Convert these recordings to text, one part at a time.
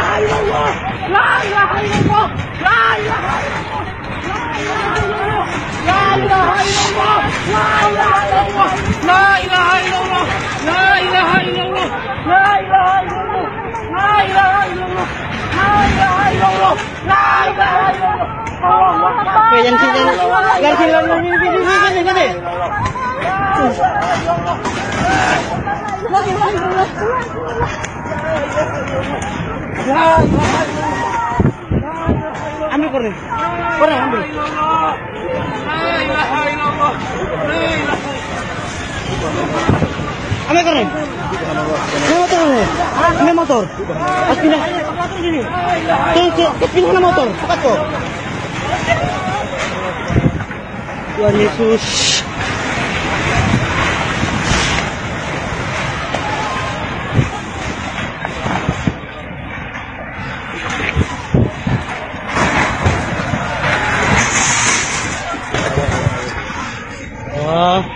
ilaha illallah, la ilaha illallah, la ilaha illallah, la ilaha illallah, la ilaha illallah, la ilaha illallah, la ilaha illallah, la ilaha illallah, la ilaha illallah, la ilaha illallah, la ilaha illallah. Oke, yang sini, gini. Ambil koreng, ambil. Ambil koreng. Ambil motor. Pas pindah. Pindah motor. Cepat kok. Tuhan Yesus. Wah.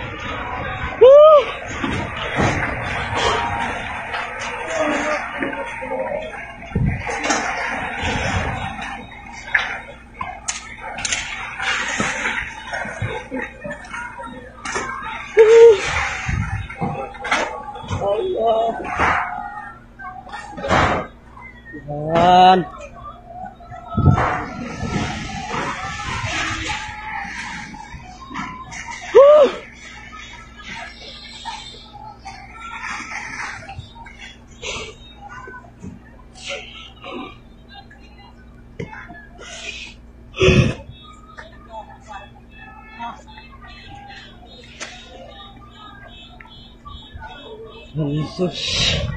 Allah. Tuhan. Yesus.